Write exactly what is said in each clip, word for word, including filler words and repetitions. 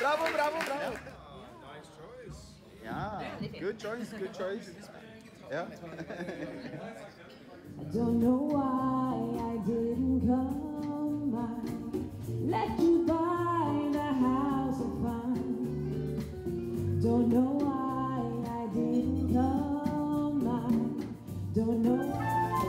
Bravo, bravo, bravo. Nice choice. Yeah, good choice, good choice. Yeah. I don't know why I didn't come by. Let you buy the house of fun. Don't know why I didn't come by. Don't know why.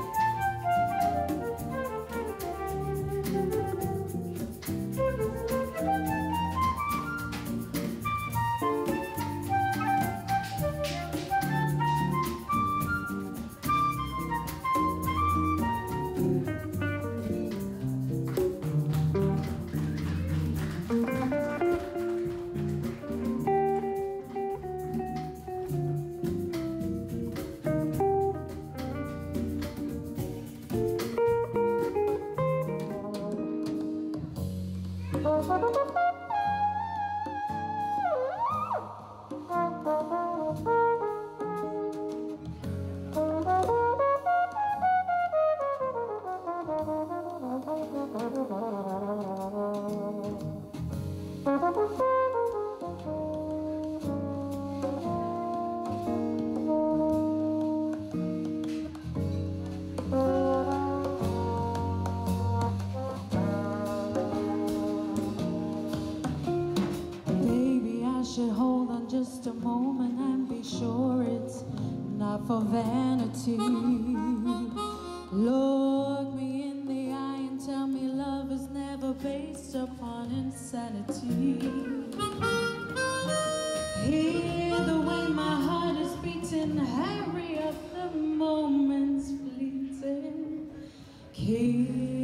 Baby, I should hold on just a moment and be sure it's not for vanity. Look me in the eye and tell me love is never based upon insanity. Hear the way my heart is beating, hurry up, the moment's fleeting. Keep